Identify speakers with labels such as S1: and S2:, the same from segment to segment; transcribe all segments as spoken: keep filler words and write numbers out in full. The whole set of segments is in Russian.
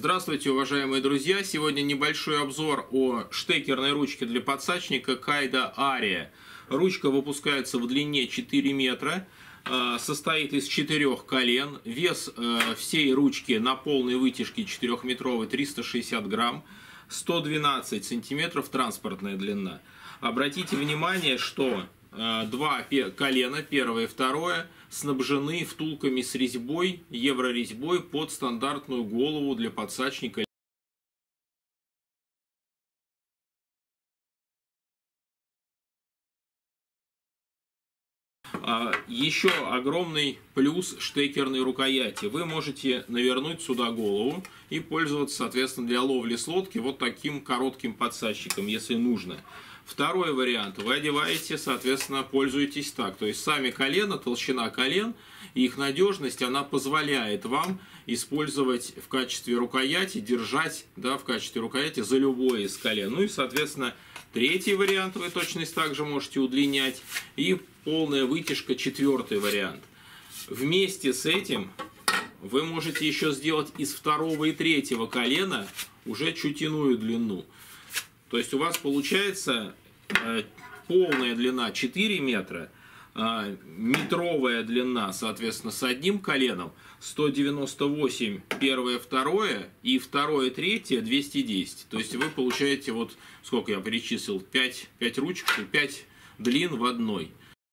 S1: Здравствуйте, уважаемые друзья! Сегодня небольшой обзор о штекерной ручке для подсачника Kaido Aria. Ручка выпускается в длине четыре метра, состоит из четырех колен. Вес всей ручки на полной вытяжке четырехметровой триста шестьдесят грамм, сто двенадцать сантиметров транспортная длина. Обратите внимание, что два колена, первое и второе, снабжены втулками с резьбой, еврорезьбой под стандартную голову для подсачника. Еще огромный плюс штекерной рукояти. Вы можете навернуть сюда голову и пользоваться, соответственно, для ловли с лодки вот таким коротким подсачником, если нужно. Второй вариант. Вы одеваете, соответственно, пользуетесь так. То есть сами колена, толщина колен и их надежность, она позволяет вам использовать в качестве рукояти, держать, да, в качестве рукояти за любое из колен. Ну и, соответственно, третий вариант вы точность также можете удлинять. И полная вытяжка, четвертый вариант. Вместе с этим вы можете еще сделать из второго и третьего колена уже чуть иную длину. То есть у вас получается э, полная длина четыре метра, э, метровая длина, соответственно, с одним коленом сто девяносто восемь первое, второе, и второе, третье двести десять. То есть вы получаете, вот сколько я перечислил, пять, пять ручек, пять длин в одной.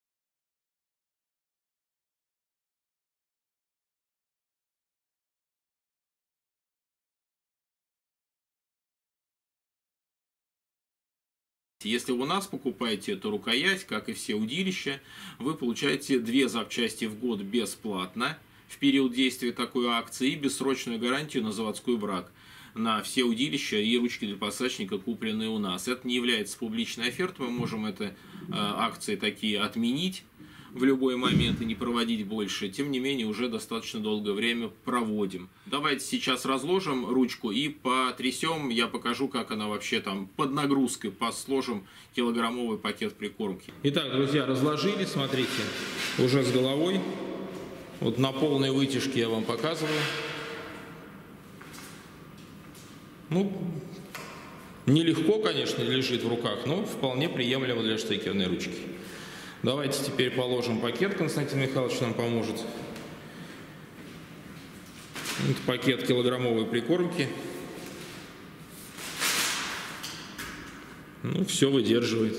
S1: Если вы у нас покупаете эту рукоять, как и все удилища, вы получаете две запчасти в год бесплатно в период действия такой акции и бессрочную гарантию на заводской брак на все удилища и ручки для подсачника, купленные у нас. Это не является публичной офертой, мы можем это э, акции такие отменить в любой момент и не проводить больше. Тем не менее, уже достаточно долгое время проводим. Давайте сейчас разложим ручку и потрясем. Я покажу, как она вообще там под нагрузкой, посложим килограммовый пакет прикормки. Итак, друзья, разложили, смотрите, уже с головой. Вот на полной вытяжке я вам показываю. Ну, нелегко, конечно, лежит в руках, но вполне приемлемо для штекерной ручки. Давайте теперь положим пакет, Константин Михайлович нам поможет. Это пакет килограммовой прикормки. Ну, все выдерживает.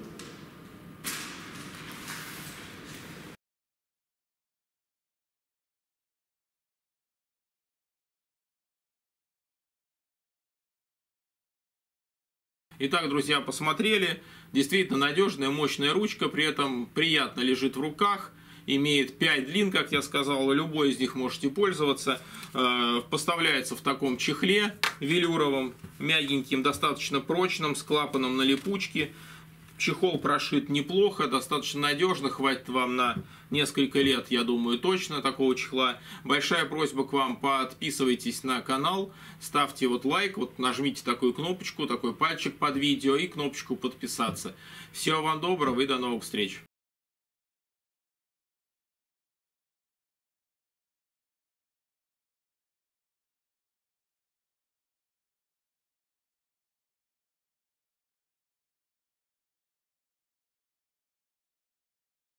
S1: Итак, друзья, посмотрели. Действительно надежная, мощная ручка, при этом приятно лежит в руках. Имеет пять длин, как я сказал, любой из них можете пользоваться. Поставляется в таком чехле велюровом, мягеньким, достаточно прочным, с клапаном на липучке. Чехол прошит неплохо, достаточно надежно, хватит вам на несколько лет, я думаю, точно такого чехла. Большая просьба к вам: подписывайтесь на канал, ставьте вот лайк, вот нажмите такую кнопочку, такой пальчик под видео и кнопочку подписаться. Всего вам доброго и до новых встреч!